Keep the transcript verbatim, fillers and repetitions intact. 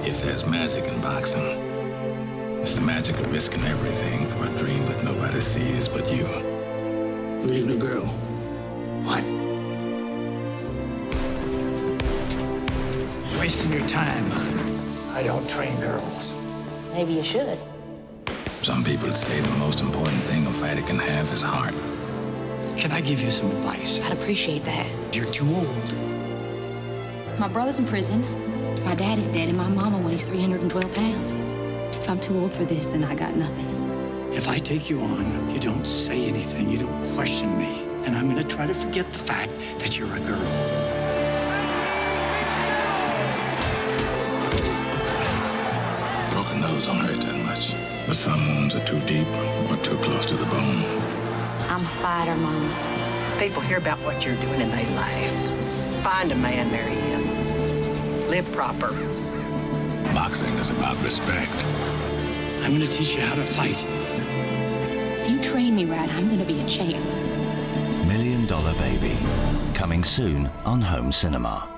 If there's magic in boxing, it's the magic of risking everything for a dream that nobody sees but you. Who's your new girl? What? Wasting your time. I don't train girls. Maybe you should. Some people say the most important thing a fighter can have is heart. Can I give you some advice? I'd appreciate that. You're too old. My brother's in prison. My dad is dead, and my mama weighs three hundred twelve pounds. If I'm too old for this, then I got nothing. If I take you on, you don't say anything, you don't question me. And I'm gonna try to forget the fact that you're a girl. Broken nose don't hurt that much. But some wounds are too deep or too close to the bone. I'm a fighter, Mom. People hear about what you're doing and they laugh. Find a man, marry him. Live proper. Boxing is about respect. I'm gonna teach you how to fight. If you train me right, I'm gonna be a champ. Million Dollar Baby, coming soon on home cinema.